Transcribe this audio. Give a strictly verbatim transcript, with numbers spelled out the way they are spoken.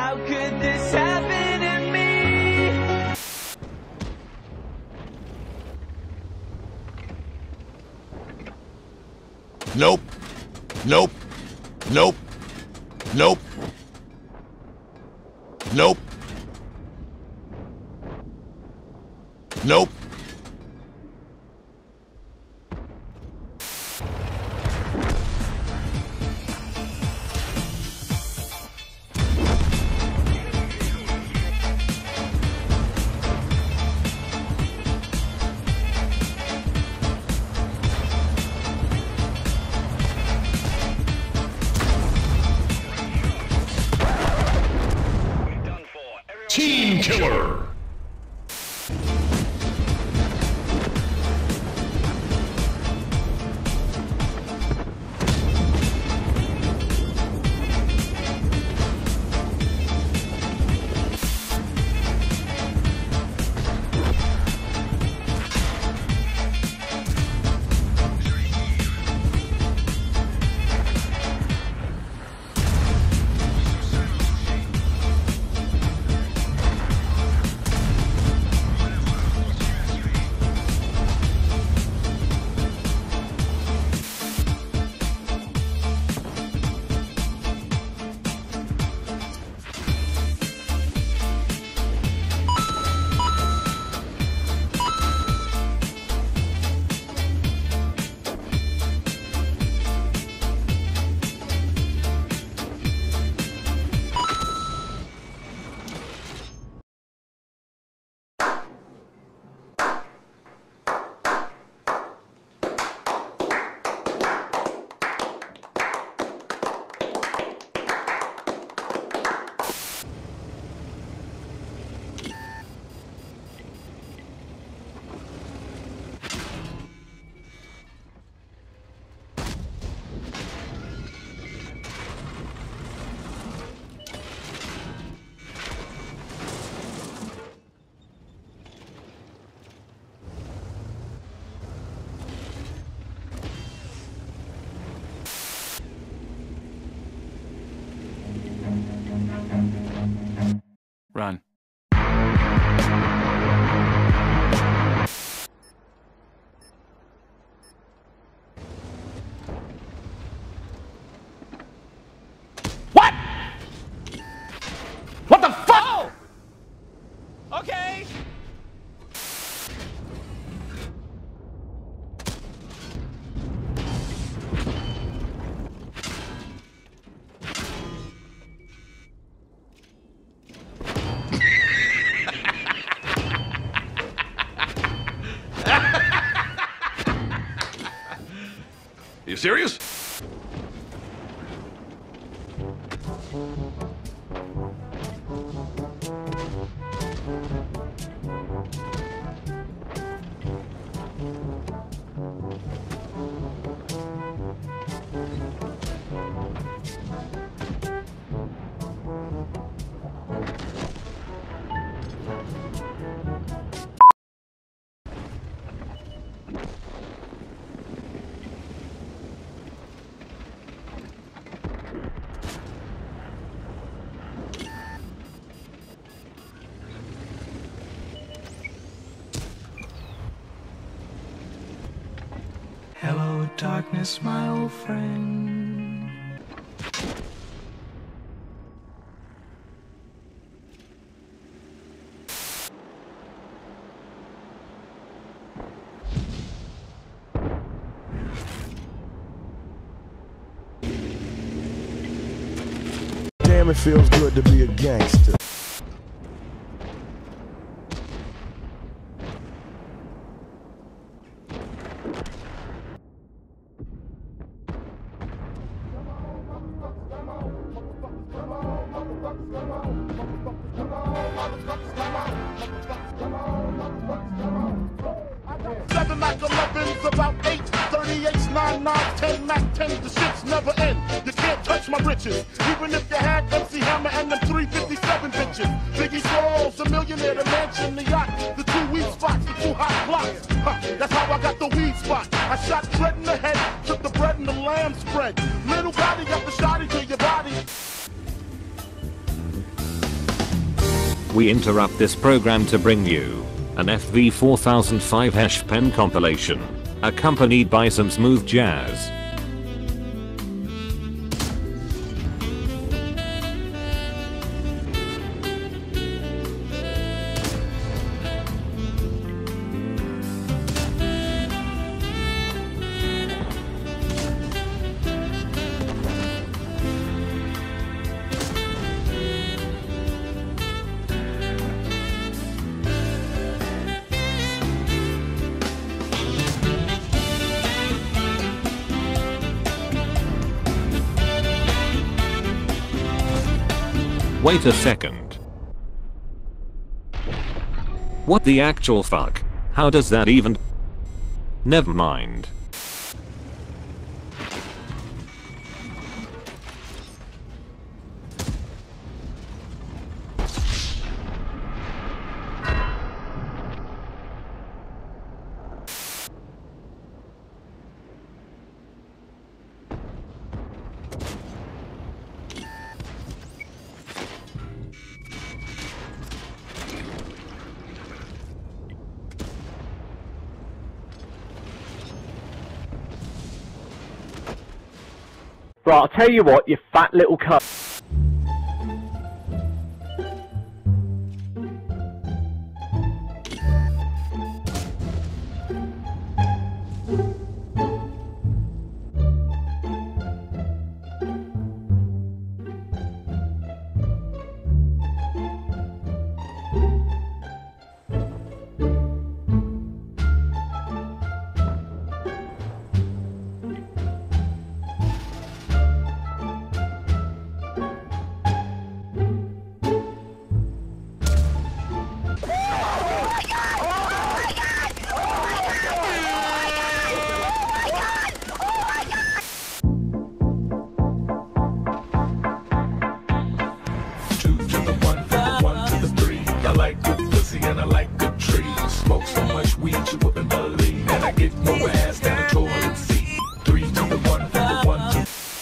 How could this happen to me? Nope. Nope. Nope. Nope. Nope. Nope. Team killer! Run. What? What the fuck? Oh! Okay. Are you serious? Hello, darkness, my old friend. Damn, it feels good to be a gangster. Seven Mac elevens, about eight, thirty-eights, nine nines, ten Mac tens, the shits never end. You can't touch my riches, even if you had M C Hammer and them three fifty-seven bitches. Biggie Smalls, the millionaire, the mansion, the yacht, the two weed spots, the two hot blocks. Huh, that's how I got the weed spot. I shot Dread in the head, took the bread and the lamb spread. Little Gotti got the shotty to your body. we interrupt this program to bring you an F V four thousand five hash pen compilation, accompanied by some smooth jazz. Wait a second. What the actual fuck? How does that even? Never mind. Right, I'll tell you what, you fat little cunt. I like good pussy and I like good trees. Smoke so much weed you